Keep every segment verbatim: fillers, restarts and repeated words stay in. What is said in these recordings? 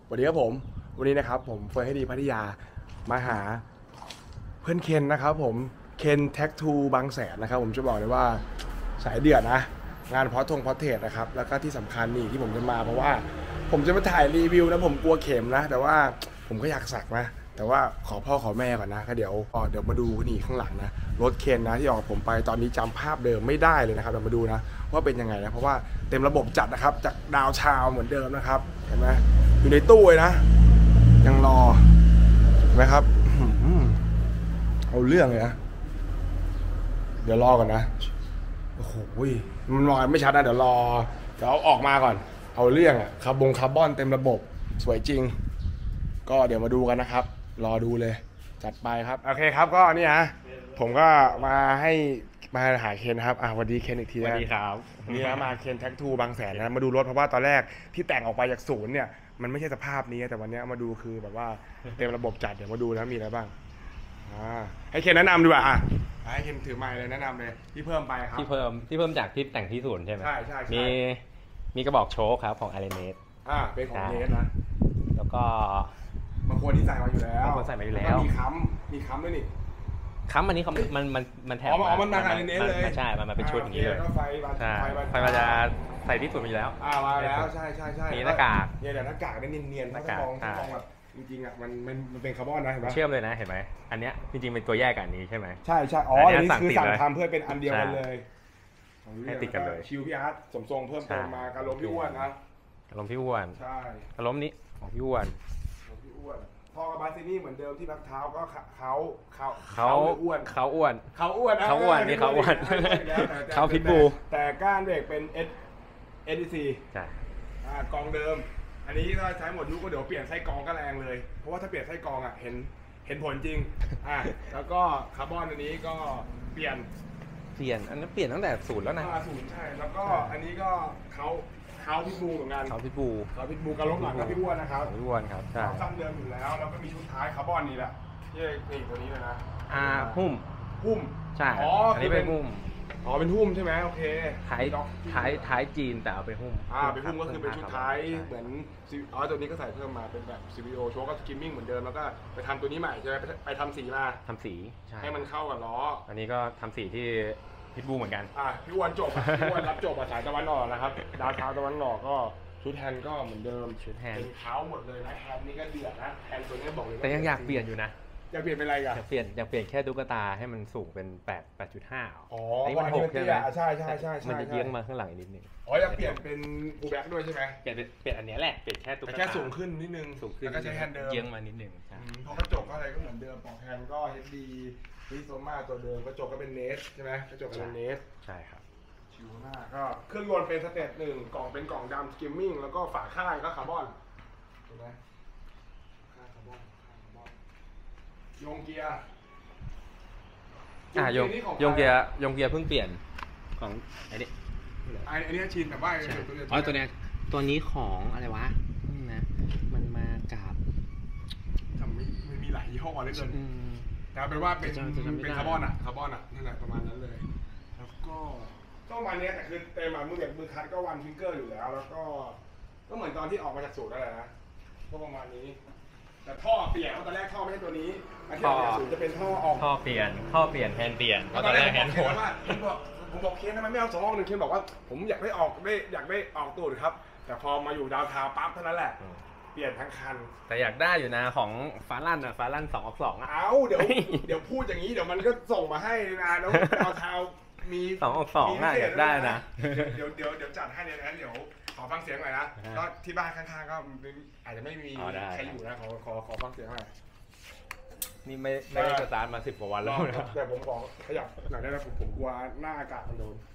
สวัสดีครับผมวันนี้นะครับผมเฟิร์นให้ดีพัทยามาหาเพื่อนเคนนะครับผมเคนแท็กทูบางแสนนะครับผมจะบอกเลยว่าสายเดือดนะงานพอทงพอเทสนะครับแล้วก็ที่สำคัญนี่ที่ผมจะมาเพราะว่าผมจะมาถ่ายรีวิวนะผมกลัวเข็มนะแต่ว่าผมก็อยากสักนะแต่ว่าขอพ่อขอแม่ก่อนนะก็เดี๋ยวเดี๋ยวมาดูนี่ข้างหลังนะรถเคนนะที่ออกผมไปตอนนี้จำภาพเดิมไม่ได้เลยนะครับเดี๋ยวมาดูนะว่าเป็นยังไงนะเพราะว่าเต็มระบบจัดนะครับจากดาวชาวเหมือนเดิมนะครับเห็นไหมอยู่ในตู้เลยนะยังรอเห็นไหมครับเอาเรื่องเลยนะเดี๋ยวรอก่อนนะโอ้โหมันมองไม่ชัดนะเดี๋ยวรอเดี๋ยวเอาออกมาก่อนเอาเรื่องอะคาร์บงคาร์บอนเต็มระบบสวยจริงก็เดี๋ยวมาดูกันนะครับรอดูเลยจัดไปครับโอเคครับก็นี่ฮะผมก็มาให้มาหาเคนครับอ่ะสวัสดีเคนอีกทีนะสวัสดีครับนี่นะมาเคนแท็กทูบางแสนนะมาดูรถเพราะว่าตอนแรกที่แต่งออกไปจากศูนย์เนี่ยมันไม่ใช่สภาพนี้แต่วันนี้มาดูคือแบบว่าเต็มระบบจัดเดี๋ยวมาดูนะมีอะไรบ้างอ่าให้เคนแนะนำดีกว่าอ่ะให้เคนถือไมค์เลยแนะนำเลยที่เพิ่มไปครับที่เพิ่มที่เพิ่มจากที่แต่งที่ศูนย์ใช่ไหมใช่ใช่มีมีกระบอกโชคครับของ อาร์ เอ็น เอสอ่าเป็นของเนสนะแล้วก็บางคนที่ใส่มาอยู่แล้วบางคนใส่มาอยู่แล้วมีค้ำมีค้ำด้วยนี่ค้ำอันนี้มันมันมันแถบอ๋อมันมาจาก อาร์ เอ็น เอส เลยใช่มันมาเป็นชุดอย่างนี้เลยก็ไฟใช่ไฟมันจะใส่ที่ศูนย์มาอยู่แล้วอ่ามาแล้วใช่ใช่ใช่มีหน้ากากเนี่ยเดี๋ยวหน้ากากนี่เนียนๆหน้ากากมองแบบจริงๆอ่ะมันมันมันเป็นคาร์บอนนะเห็นไหมเชื่อมเลยนะเห็นไหมอันเนี้ยจริงๆเป็นตัวแยกกันนี้ใช่ไหมใช่ใช่อ๋ออันนี้คือสั่งทำเพื่อเป็นอันเดียวกันเลยให้ติดกันเลยชิวพี่อาร์ตสมทรงเพิ่มเติมมาการล้มพี่อ้วนนะการล้มพี่อ้วนใช่การล้มนี้ของพี่อ้วนของพี่อ้วนพอกับบาซินี่เหมือนเดิมที่พักเท้าก็เขาเขาเขาอ้วนเขาอ้วนเขาอ้วนเขาอ้วนนี่เขาอ้วนเขาพิทบูแต่ก้านเบรกเป็นเอสเอสดีซีใช่กองเดิมอันนี้ถ้าใช้หมดยุคก็เดี๋ยวเปลี่ยนไส้กรองก็แรงเลยเพราะว่าถ้าเปลี่ยนไส้กรองอ่ะเห็นเห็นผลจริงอ่ะแล้วก็คาร์บอนอันนี้ก็เปลี่ยนเปลี่ยนอันนั้นเปลี่ยนตั้งแต่ศูนย์แล้วนะศูนย์ใช่แล้วก็อันนี้ก็เขาเขาพิทบูเหมือนกันเขาพิทบูเขาพิทบูการล้มหลังก็พี่อ้วนนะครับพี่อ้วนครับใช่สั้นเดิมอยู่แล้วแล้วก็มีชุดท้ายคาร์บอนนี่แหละที่นี่ตัวนี้เลยนะอ่าหุ้มหุ้มใช่อ๋ออันนี้เป็นหุ้มอ๋อเป็นหุ้มใช่ไหมโอเคท้ายท้ายท้ายจีนแต่เอาไปหุ้มอ่าเป็นหุ้มก็คือเป็นชุดท้ายเหมือนอ๋อตัวนี้ก็ใส่เพิ่มมาเป็นแบบ ซี วี โอ โชว์ก็สกิมมิ่งเหมือนเดิมแล้วก็ไปทำตัวนี้ใหม่ใช่ไหมไปทำสีมาทำสีให้มันเข้ากับล้ออันนี้ก็ทำสีที่พิทบูเหมือนกันอ่าพี่วันจบพี่วันรับจบสายตะวันออกนะครับดาวเท้าตะวันออกก็ชุดแฮนด์ก็เหมือนเดิมชุดแฮนด์เป็นเท้าหมดเลยนะแฮนด์นี่ก็เดือดนะแฮนด์ตัวนี้บอกเลยแต่ยังอยากเปลี่ยนอยู่นะอยากเปลี่ยนเป็นอะไรกันอยากเปลี่ยนอยากเปลี่ยนแค่ตุ๊กตาให้มันสูงเป็นแปด แปดจุดห้าอ๋อนี่มันหกใช่ไหมใช่ใช่ใช่มันจะเยี้ยงมาข้างหลังอีกนิดนึงอ๋ออยากเปลี่ยนเป็นฟูลแบ็กด้วยใช่ไหมเปลี่ยนเปลี่ยนอันนี้แหละเปลี่ยนแค่ตุ๊กตาแค่สูงขึ้นนิดนึงสูงขึ้นแล้วก็ใช้แฮนด์เดิมเยี้ยงมานิดนึงพอกระจกก็อะไรก็เหมือนเดิมปอกแฮนด์ก็ เอช ดี ริโซม่าตัวเดิมกระจกก็เป็นเนสใช่ไหมกระจกเป็นเนสใช่ครับชิวหน้าก็เครื่องยนต์เป็นสเตจหนึ่งกล่องเป็นกล่องดำสกิมมิ่งแล้วก็ฝาข้างก็คาร์บอนเห็นไหมข้างคาร์บอนข้างคาร์บอนโยงเกียร์อ่าโยงโยงเกียร์โยงเกียร์เพิ่งเปลี่ยนของไอ้นี่ไอ้นี่ชินแต่ว่าอ๋อตัวนี้ตัวนี้ของอะไรวะนะมันมากับทำไม่มันมีหลายยี่ห้อเลยเกินแต่เป็นว่าเป็นเป็นคาร์บอนอ่ะคาร์บอนอ่ะนั่นแหละประมาณนั้นเลยแล้วก็ก็ประมาณนี้แต่คือเต็มมามือแบบมือคัดก็วันฟิงเกอร์อยู่แล้วแล้วก็ก็เหมือนตอนที่ออกมาจากสูตรนั่นแหละนะก็ประมาณนี้แต่ท่อเปลี่ยนเพราะตอนแรกท่อไม่ใช่ตัวนี้อันที่ออกจากสูตรจะเป็นท่อออกท่อเปลี่ยนท่อเปลี่ยนแฮนด์เปลี่ยนเพราะตอนแรกแฮนด์โหดผมบอกเคนทำไมไม่เอาสองห้องหนึ่งเคนบอกว่าผมอยากได้ออกได้อยากได้ออกตูดครับแต่พอมาอยู่ดาวทาวปั๊บเท่านั้นแหละเปลี่ยนทั้งคันแต่อยากได้อยู่นะของฟาลั่นอะฟาลั่นสองออกสองอะเอาเดี๋ยวเดี๋ยวพูดอย่างนี้เดี๋ยวมันก็ส่งมาให้นะแล้วดาวทาวมีสองออกสองอะอยากได้นะเดี๋ยวเดี๋ยวเดี๋ยวจัดให้เลยนะเดี๋ยวขอฟังเสียงหน่อยนะก็ที่บ้านข้างๆก็อาจจะไม่มีใครอยู่นะขอขอขอฟังเสียงหน่อยนี่ไม่ไม่ได้สตาร์ทมาสิบกว่าวันแล้วนะแต่ผมบอกขยับหน่อยได้ไหมผมผมกลัวหน้าอากาศมันโดน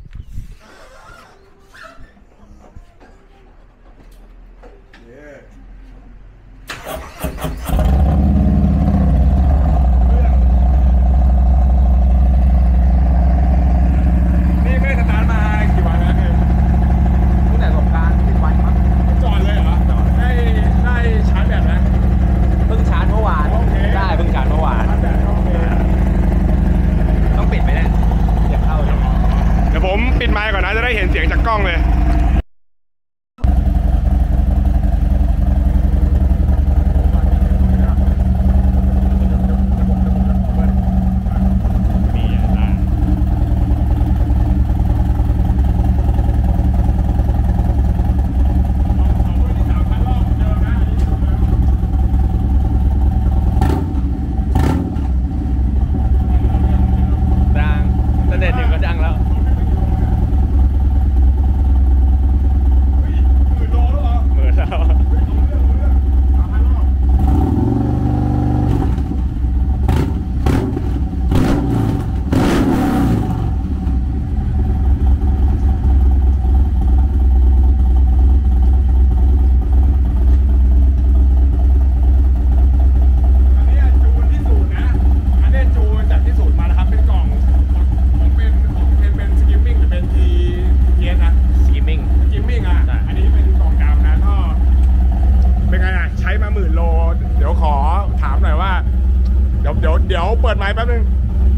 นี่ไม่สตาร์ทมากี่วันแล้วเนี่ยตั้งแต่สงกรานต์สิบวันมั้งจอดเลยเหรอจอดได้ได้ชาร์จแบตไหมเพิ่งชาร์จเมื่อวานได้เพิ่งชาร์จเมื่อวานต้องปิดไหมเนี่ยอยากเข้าเดี๋ยวผมปิดไมค์ก่อนนะจะได้เห็นเสียงจากกล้องเลยเปิดไมค์แป๊บนึง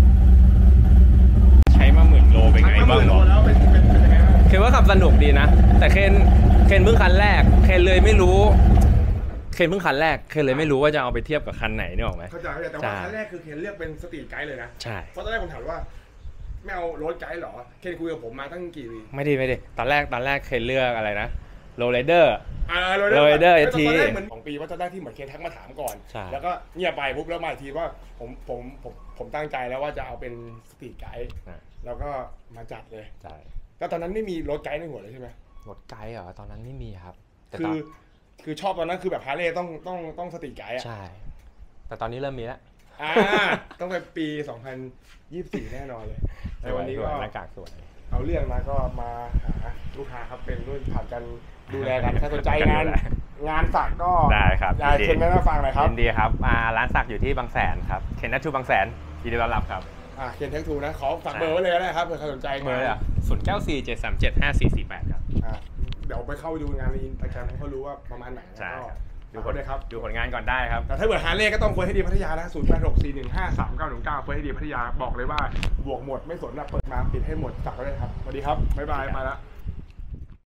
ใช้มาหมื่นโลเป็นไงบ้างโลแล้วเป็นเป็นเป็นยังไงบ้างเคนว่าขับสนุกดีนะ แต่เคนเคนเพิ่งคันแรกเคนเลยไม่รู้เคนเพิ่งคันแรกเคนเลยไม่รู้ว่าจะเอาไปเทียบกับคันไหนนี่หรอกไหมเข้าใจแต่ว่าคันแรกคือเคนเลือกเป็นสตรีทไกด์เลยนะใช่เพราะตอนแรกผมถามว่าไม่เอารถไกด์หรอเคนคุยกับผมมาตั้งกี่ปีไม่ดีไม่ดีตอนแรกตอนแรกเคนเลือกอะไรนะโรลเดอร์อ่าโรลเดอร์ทีตอนแรกเหมือนสองปีว่าจะได้ที่เหมือนเคนทักมาถามก่อนแล้วก็เงียบไปปุ๊บแล้วมาทีว่าผมผมผมผมตั้งใจแล้วว่าจะเอาเป็นสตรีทไกด์แล้วก็มาจัดเลยใช่แล้วตอนนั้นไม่มีรถไกด์ในหัวเลยใช่ไหมรถไกด์เหรอตอนนั้นไม่มีครับคือคือชอบตอนนั้นคือแบบฮาร์เลย์ต้องต้องต้องสตรีทไกด์อ่ะใช่แต่ตอนนี้เริ่มมีแล้วอ่าต้องไปปีสองพันยี่สิบสี่แน่นอนเลยในวันนี้ก็หน้ากากสวยเอาเรื่องมาก็มาหาลูกค้าครับเป็นรุ่นผ่านกันดูแลกันถ้าสนใจงานงานสักก็ได้ครับอยากเคนแนะนำฟังหน่อยครับยินดีครับร้านสักอยู่ที่บางแสนครับเคนนัทชูบางแสนยินดีต้อนรับครับอ่าเคนแท็กทูนะขอฝากเบอร์ไว้เลยก็ได้ครับเผื่อใครสนใจเบอร์อ่ะศูนย์เก้าสี่เจ็ดสามเจ็ดห้าสี่สี่แปดครับอ่าเดี๋ยวไปเข้าดูงานในอินสตาแกรมให้เขารู้ว่าประมาณไหนก็ดูผลครับดูผลงานก่อนได้ครับแต่ถ้าเกิดฮาร์เลย์ก็ต้องเฟิร์สให้ดีพัทยานะศูนย์แปดหกสี่หนึ่งห้าสามเก้าหนึ่งเก้าเฟิร์สให้ดีพัทยาบอกเลยว่าบวกหมดไม่สนนะเปิดมาปิดให้หมดสักเลยครับสวัสดีครับบ๊ายบายไปละ